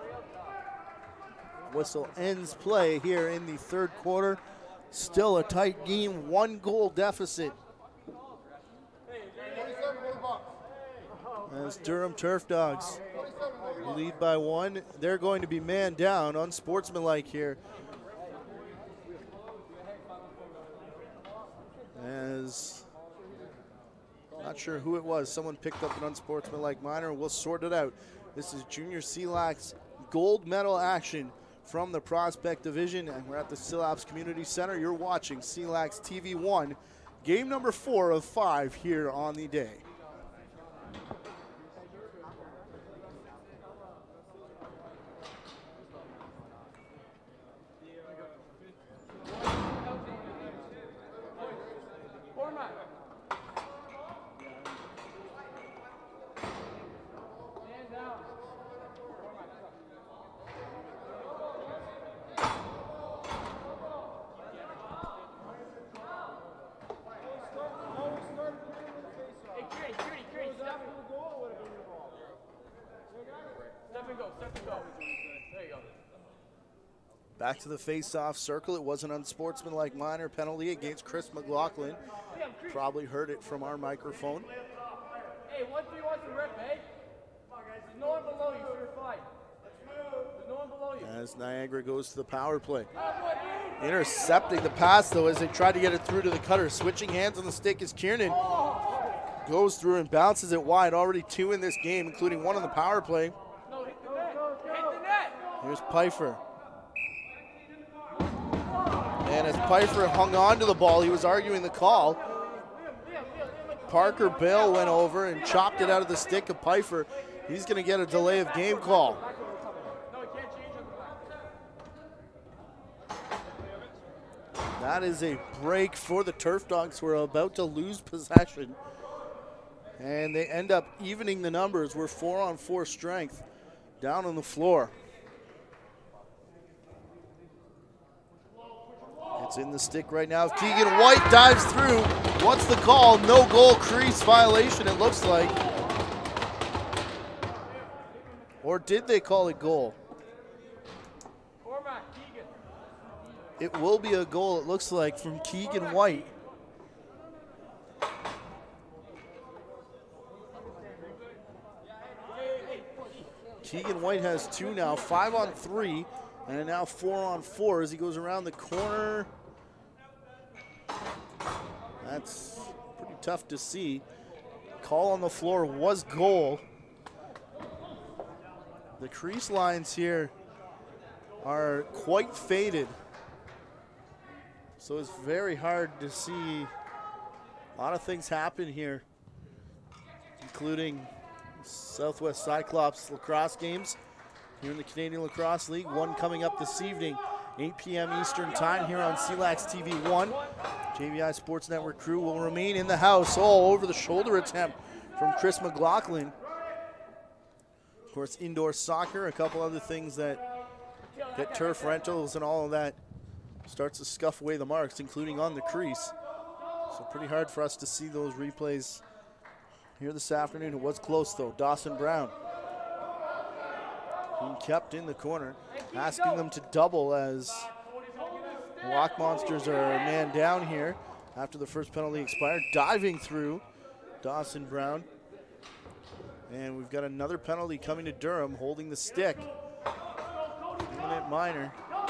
whistle ends play here in the third quarter. Still a tight game, 1 goal deficit. As Durham Turf Dogs lead by 1. They're going to be man down, unsportsmanlike here. As, not sure who it was, someone picked up an unsportsmanlike minor. We'll sort it out. This is Junior C-Lax gold medal action from the Prospect Division, and we're at the C-Lax Community Center. You're watching CLAX TV 1, game number 4 of 5 here on the day. Back to the face-off circle. It was an unsportsmanlike minor penalty against Chris McLaughlin. Probably heard it from our microphone. Hey, 1-3 wants to rip, eh? There's no one below you, so you're fine. There's no one below you. As Niagara goes to the power play. Intercepting the pass, though, as they tried to get it through to the cutter. Switching hands on the stick is Kiernan. Goes through and bounces it wide. Already 2 in this game, including 1 on the power play. No, hit the net. Hit the net. Here's Pfeiffer. And as Pfeiffer hung on to the ball, he was arguing the call. Parker Bale went over and chopped it out of the stick of Pfeiffer. He's going to get a delay of game call. That is a break for the Turf Dogs, who are about to lose possession. And they end up evening the numbers. We're 4-on-4 strength down on the floor. It's in the stick right now. Keegan White dives through. What's the call? No goal, crease violation, it looks like. Or did they call it goal? It will be a goal, it looks like, from Keegan White. Keegan White has 2 now, 5-on-3, and now 4-on-4 as he goes around the corner. That's pretty tough to see. Call on the floor was goal. The crease lines here are quite faded, so it's very hard to see. A lot of things happen here, including Southwest Cyclops lacrosse games here in the Canadian Lacrosse League. One coming up this evening, 8 p.m. Eastern time here on CLAX TV 1. JVI Sports Network crew will remain in the house. Oh, over the shoulder attempt from Chris McLaughlin. Of course, indoor soccer, a couple other things that get turf rentals and all of that starts to scuff away the marks, including on the crease. So pretty hard for us to see those replays here this afternoon. It was close though. Dawson Brown being kept in the corner, asking them to double as the Lock Monsters are a man down here after the first penalty expired. Diving through Dawson Brown. And we've got another penalty coming to Durham, holding the stick. Imminent minor.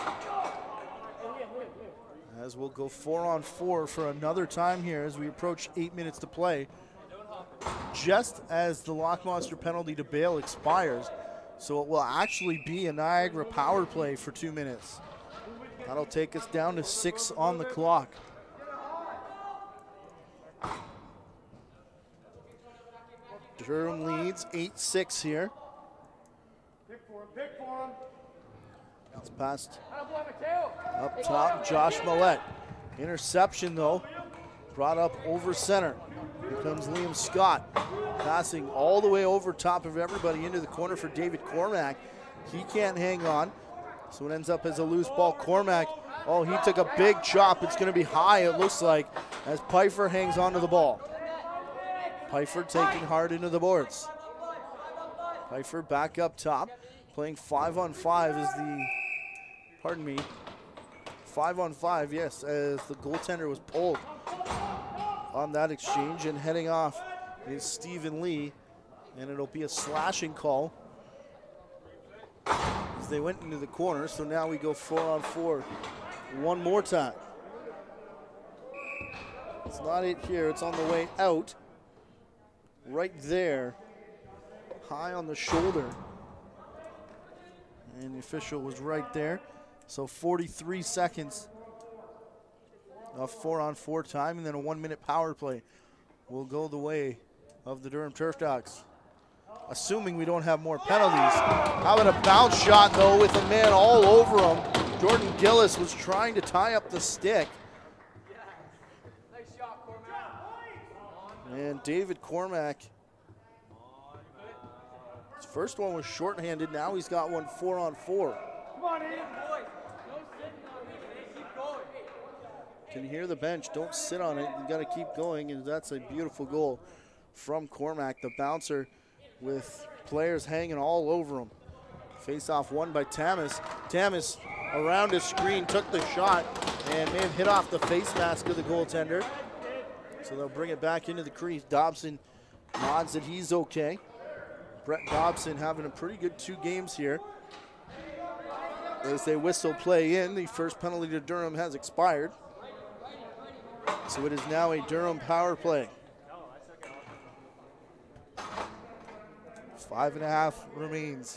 As we'll go 4-on-4 for another time here as we approach 8 minutes to play. Just as the Lock Monster penalty to Bale expires. So it will actually be a Niagara power play for 2 minutes. That'll take us down to 6 on the clock. Durham leads 8-6 here. It's passed up top, Josh Millette. Interception though, brought up over center. Here comes Liam Scott, passing all the way over top of everybody into the corner for David Cormack. He can't hang on, so it ends up as a loose ball. Cormack, oh, he took a big chop. It's going to be high, it looks like, as Pfeiffer hangs onto the ball. Pfeiffer taking hard into the boards. Pfeiffer back up top, playing 5-on-5 as the, pardon me, 5-on-5, yes, as the goaltender was pulled on that exchange, and heading off is Stephen Lee, and it'll be a slashing call as they went into the corner. So now we go 4-on-4 one more time. It's not it here, it's on the way out. Right there, high on the shoulder. And the official was right there. So 43 seconds of 4-on-4 time, and then a 1-minute power play will go the way of the Durham Turfdogs, assuming we don't have more penalties. How about a bounce shot though with a man all over him? Jordan Gillis was trying to tie up the stick. And David Cormack, his first one was shorthanded, now he's got one 4-on-4. Can hear the bench, don't sit on it, you gotta keep going, and that's a beautiful goal from Cormack, the bouncer with players hanging all over him. Face-off won by Tamas. Tamas around his screen, took the shot, and may have hit off the face mask of the goaltender. So they'll bring it back into the crease. Dobson nods that he's okay. Brett Dobson having a pretty good 2 games here. As they whistle play in, the first penalty to Durham has expired. So it is now a Durham power play. 5.5 remains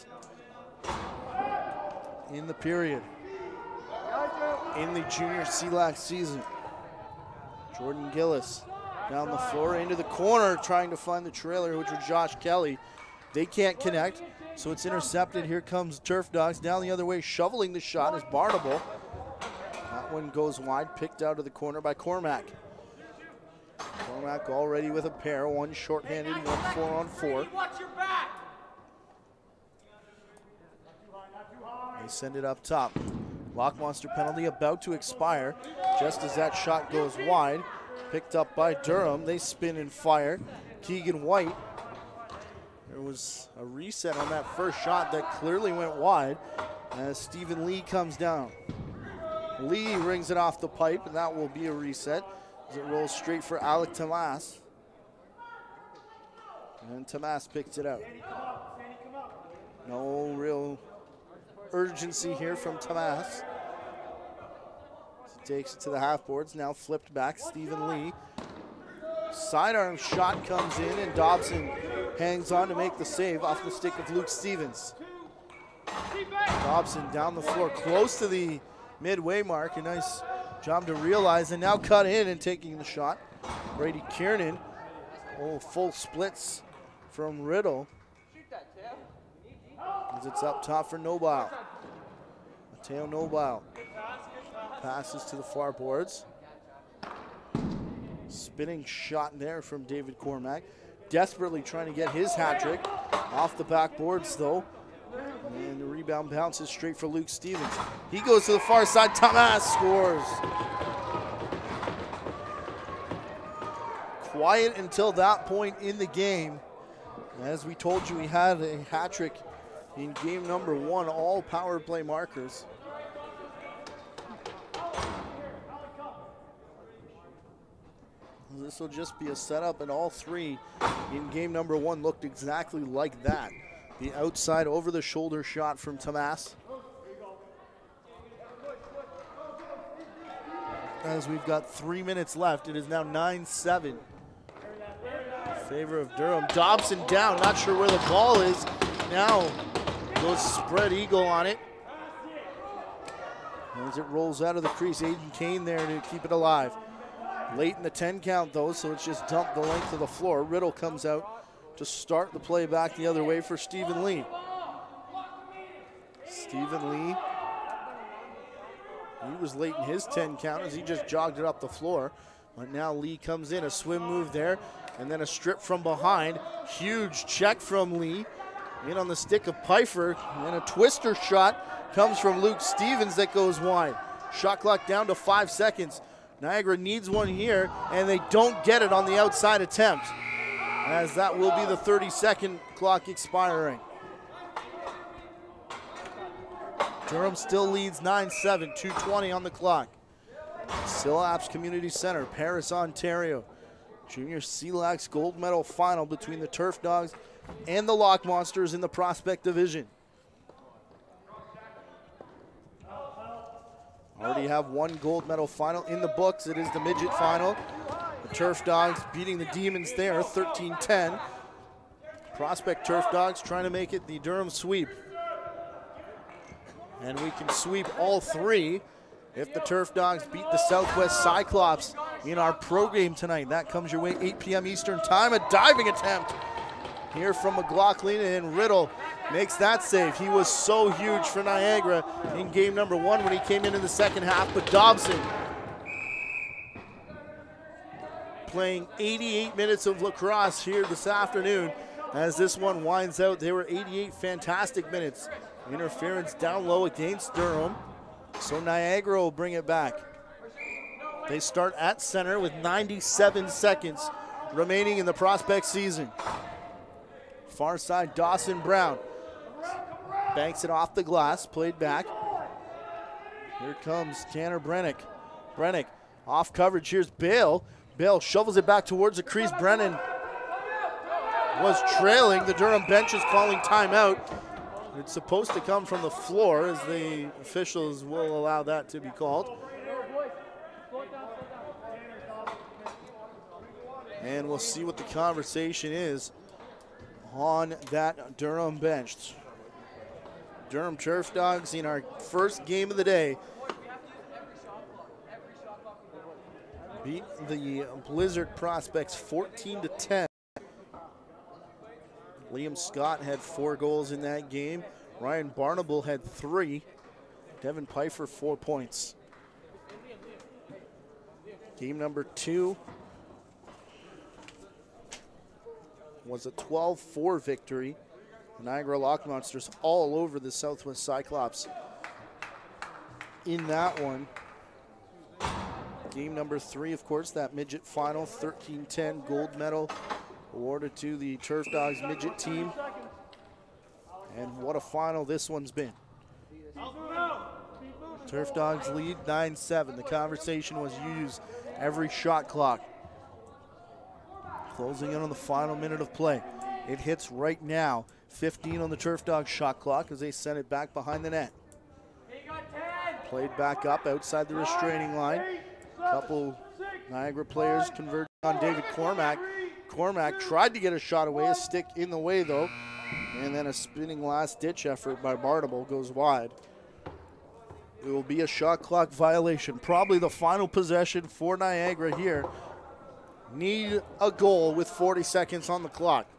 in the period in the junior C-Lax season. Jordan Gillis down the floor into the corner trying to find the trailer, which was Josh Kelly. They can't connect, so it's intercepted. Here comes Turf Dogs down the other way, shoveling the shot is Barnable. That one goes wide, picked out of the corner by Cormac. Cormac already with a pair, one shorthanded, one 4-on-4. They send it up top. Lock Monster penalty about to expire. Just as that shot goes wide, picked up by Durham. They spin and fire. Keegan White. There was a reset on that first shot that clearly went wide as Stephen Lee comes down. Lee rings it off the pipe, and that will be a reset as it rolls straight for Alec Tamas. And Tamas picks it out. No real urgency here from Tamas. Takes it to the half boards, now flipped back, Stephen Lee. Sidearm shot comes in and Dobson hangs on to make the save off the stick of Luke Stevens. Dobson down the floor, close to the midway mark. A nice job to realize, and now cut in and taking the shot. Brady Kiernan. Oh, full splits from Riddle. As it's up top for Nobile. Mateo Nobile passes to the far boards. Spinning shot there from David Cormac. Desperately trying to get his hat trick. Off the backboards though. And the rebound bounces straight for Luke Stevens. He goes to the far side. Tamas scores. Quiet until that point in the game. As we told you, he had a hat trick in game number 1, all power play markers. This will just be a setup, and all 3 in game number 1 looked exactly like that. The outside over the shoulder shot from Tamas. As we've got 3 minutes left, it is now 9-7. In favor of Durham. Dobson down, not sure where the ball is. Now goes spread eagle on it. As it rolls out of the crease, Aiden Kane there to keep it alive. Late in the 10 count though, so it's just dumped the length of the floor. Riddle comes out to start the play back the other way for Stephen Lee. Stephen Lee, he was late in his 10 count as he just jogged it up the floor. But now Lee comes in, a swim move there, and then a strip from behind. Huge check from Lee. In on the stick of Pfeiffer, and a twister shot comes from Luke Stevens that goes wide. Shot clock down to 5 seconds. Niagara needs one here, and they don't get it on the outside attempt, as that will be the 30-second clock expiring. Durham still leads 9-7, 2:20 on the clock. C-Lax Community Center, Paris, Ontario. Junior C-Lax gold medal final between the Turf Dogs and the Lock Monsters in the Prospect Division. Already have one gold medal final in the books. It is the midget final. The Turf Dogs beating the Demons there, 13-10. Prospect Turf Dogs trying to make it the Durham sweep. And we can sweep all 3 if the Turf Dogs beat the Southwest Cyclops in our pro game tonight. That comes your way 8 p.m. Eastern time. A diving attempt here from McLaughlin, and Riddle makes that save. He was so huge for Niagara in game number 1 when he came in the second half, but Dobson playing 88 minutes of lacrosse here this afternoon as this one winds out. They were 88 fantastic minutes. Interference down low against Durham, so Niagara will bring it back. They start at center with 97 seconds remaining in the Prospect season. Far side, Dawson Brown banks it off the glass, played back. Here comes Tanner Brennick. Brennick off coverage, here's Bale. Bale shovels it back towards the crease. Brennan was trailing. The Durham bench is calling timeout. It's supposed to come from the floor, as the officials will allow that to be called. And we'll see what the conversation is on that Durham bench. Durham Turfdogs in our first game of the day beat the Blizzard Prospects 14-10. Liam Scott had 4 goals in that game. Ryan Barnable had 3. Devin Pfeiffer 4 points. Game number 2 was a 12-4 victory. Niagara Lock Monsters all over the Southwest Cyclops in that one. Game number 3, of course, that midget final, 13-10 gold medal awarded to the Turfdogs midget team. And what a final this one's been. Turfdogs lead 9-7. The conversation was use every shot clock. Closing in on the final minute of play. It hits right now. 15 on the Turfdogs shot clock as they send it back behind the net. Played back up outside the restraining line. Couple Niagara players converged on David Cormack. Cormack tried to get a shot away, a stick in the way though, and then a spinning last-ditch effort by Bartable goes wide. It will be a shot clock violation, probably the final possession for Niagara here. Need a goal with 40 seconds on the clock.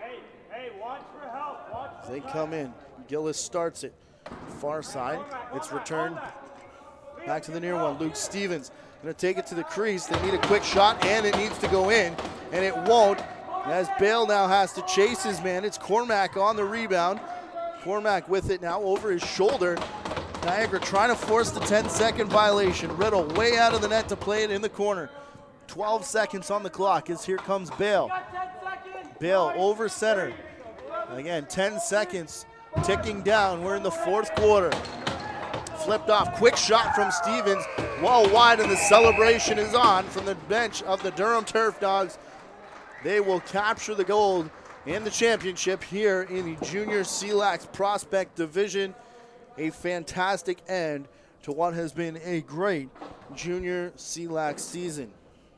As they come in, Gillis starts it, far side. It's returned back to the near one. Luke Stevens gonna take it to the crease. They need a quick shot, and it needs to go in, and it won't. As Bale now has to chase his man. It's Cormack on the rebound. Cormack with it now over his shoulder. Niagara trying to force the 10-second violation. Riddle way out of the net to play it in the corner. 12 seconds on the clock as here comes Bale. Bale over center. Again, 10 seconds ticking down. We're in the 4th quarter. Flipped off, quick shot from Stevens, well wide, and the celebration is on from the bench of the Durham Turfdogs. They will capture the gold and the championship here in the Junior C-Lax Prospect Division. A fantastic end to what has been a great Junior C-Lax season.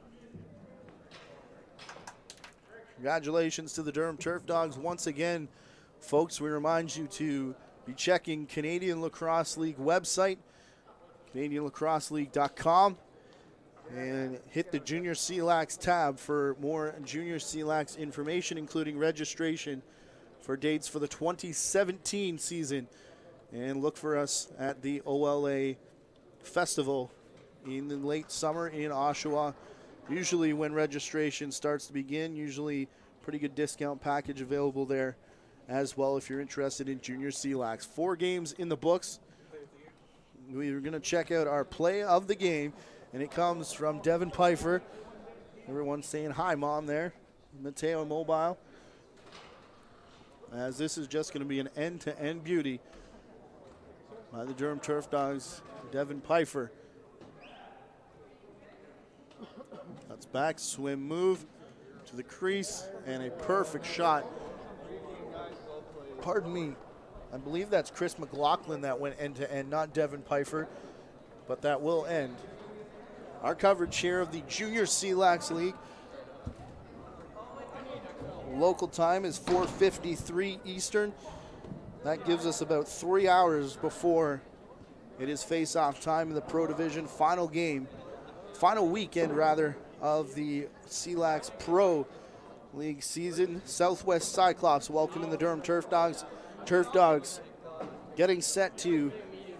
Congratulations to the Durham Turfdogs once again. Folks, we remind you to be checking Canadian Lacrosse League website, CanadianLacrosseLeague.com, and hit the Junior C-Lax tab for more Junior C-Lax information, including registration for dates for the 2017 season. And look for us at the OLA Festival in the late summer in Oshawa. Usually when registration starts to begin, usually pretty good discount package available there as well if you're interested in Junior C-Lax. 4 games in the books. We're going to check out our play of the game, and it comes from Devin Pfeiffer. Everyone's saying hi, Mom, there. Mateo Mobile. As this is just going to be an end-to-end beauty by the Durham Turfdogs, Devin Pfeiffer. Cuts back, swim move to the crease, and a perfect shot. Pardon me, I believe that's Chris McLaughlin that went end-to-end, not Devin Pfeiffer, but that will end our coverage here of the Junior C-Lax League. Local time is 4:53 Eastern. That gives us about 3 hours before it is face-off time in the Pro Division. Final game, final weekend rather, of the C-Lax Pro League season. Southwest Cyclops welcoming the Durham Turfdogs. Turfdogs getting set to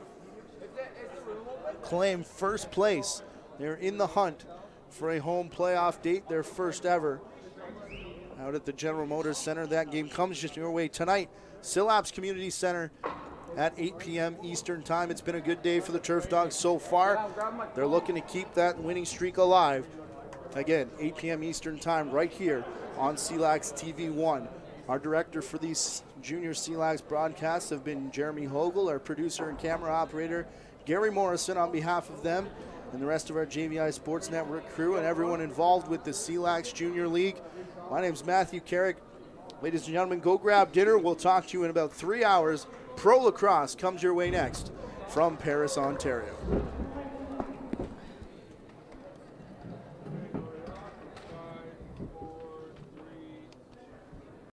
claim first place. They're in the hunt for a home playoff date, their first ever, out at the General Motors Center. That game comes just your way tonight. C-Lax Community Center at 8 p.m. Eastern time. It's been a good day for the Turfdogs so far. They're looking to keep that winning streak alive. Again, 8 p.m. Eastern time right here on C-Lax TV 1. Our director for these Junior C-Lax broadcasts have been Jeremy Hogle, our producer and camera operator, Gary Morrison on behalf of them, and the rest of our JVI Sports Network crew and everyone involved with the C-Lax Junior League. My name's Matthew Carrick. Ladies and gentlemen, go grab dinner. We'll talk to you in about 3 hours. Pro Lacrosse comes your way next from Paris, Ontario.